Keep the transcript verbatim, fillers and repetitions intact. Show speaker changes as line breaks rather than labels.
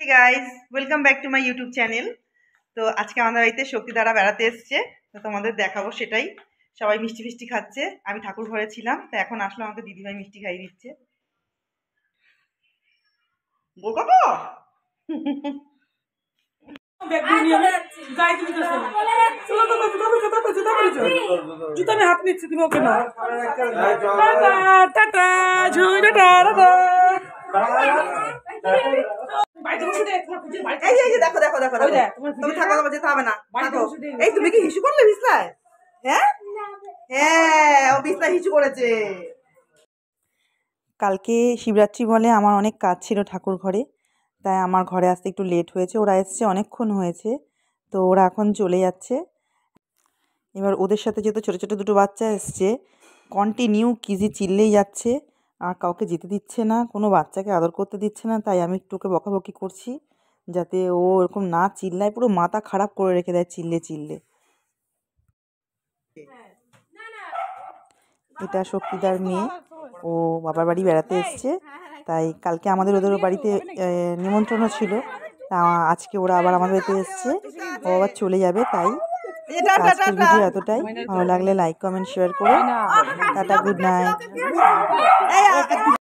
Guys, welcome back to my YouTube channel. তো আজকে আমাদের বাড়িতে শক্তি দ্বারা বেড়াতে এসছে, তো তোমাদের দেখাবো সেটাই। সবাই মিষ্টি ফিষ্টি খাচ্ছে, আমি ঠাকুর ঘরে ছিলাম, তো এখন আসলে আমাকে দিদিভাই মিষ্টি খাইয়ে দিচ্ছে।
জুতা আমি হাত নিচ্ছি, তুমি ওকে না।
দেখো দেখো দেখো তুমি থাকো, তোমার যেতে হবে না। এই তুমি কি হিসু করলে বিছনায়? হ্যাঁ হ্যাঁ, ও বিছনায় হিসু করেছে। কালকে শিবরাত্রি বলে আমার অনেক কাজ ছিল ঠাকুর ঘরে, তাই আমার ঘরে আসতে একটু লেট হয়েছে। ওরা এসছে অনেকক্ষণ হয়েছে, তো ওরা এখন চলে যাচ্ছে। এবার ওদের সাথে যেহেতু ছোটো ছোটো দুটো বাচ্চা এসছে, কন্টিনিউ কিজি চিল্লেই যাচ্ছে আর কাউকে যেতে দিচ্ছে না, কোনো বাচ্চাকে আদর করতে দিচ্ছে না। তাই আমি একটু ওকে বকাবকি করছি যাতে ও এরকম না চিল্লায়, পুরো মাথা খারাপ করে রেখে দেয় চিল্লে চিল্লে। এটা শক্তিদার মেয়ে, ও বাবার বাড়ি বেড়াতে এসছে, তাই কালকে আমাদের ওদের বাড়িতে নিমন্ত্রণও ছিল, তা আজকে ওরা আবার আমাদের বাড়িতে এসছে, ও আবার চলে যাবে। তাই আজকের ভিডিও এতটাই। ভালো লাগলে লাইক কমেন্ট শেয়ার করো। টাটা, গুড নাইট।